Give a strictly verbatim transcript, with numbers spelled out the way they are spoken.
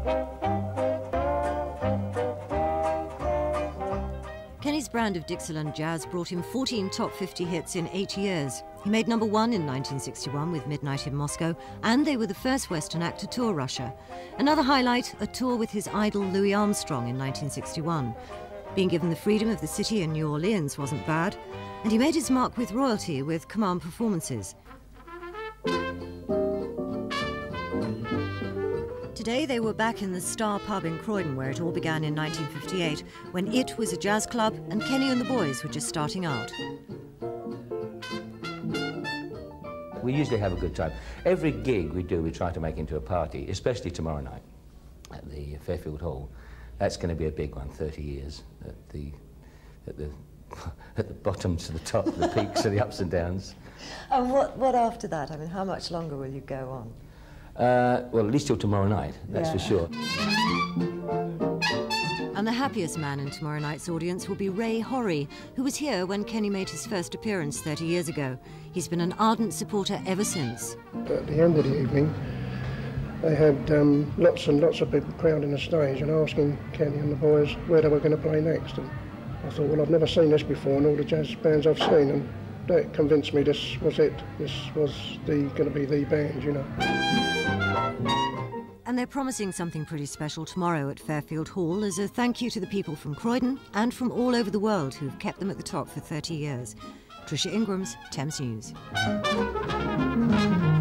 Kenny's brand of Dixieland jazz brought him fourteen top fifty hits in eight years. He made number one in nineteen sixty-one with Midnight in Moscow, and they were the first Western act to tour Russia. Another highlight, a tour with his idol Louis Armstrong in nineteen sixty-one. Being given the freedom of the city in New Orleans wasn't bad, and he made his mark with royalty with command performances. Today they were back in the Star pub in Croydon, where it all began in nineteen fifty-eight, when it was a jazz club and Kenny and the boys were just starting out. We usually have a good time. Every gig we do, we try to make into a party, especially tomorrow night at the Fairfield Hall. That's going to be a big one, thirty years, at the, at the, at the bottoms to the top, the peaks and the ups and downs. And what, what after that? I mean, how much longer will you go on? Uh, well, at least till tomorrow night, that's yeah. for sure. And the happiest man in tomorrow night's audience will be Ray Horry, who was here when Kenny made his first appearance thirty years ago. He's been an ardent supporter ever since. At the end of the evening, they had um, lots and lots of people crowding the stage and asking Kenny and the boys where they were going to play next. And I thought, well, I've never seen this before in all the jazz bands I've seen, and that convinced me this was it. This was the going to be the band, you know. And they're promising something pretty special tomorrow at Fairfield Hall as a thank you to the people from Croydon and from all over the world who've kept them at the top for thirty years. Tricia Ingrams, Thames News.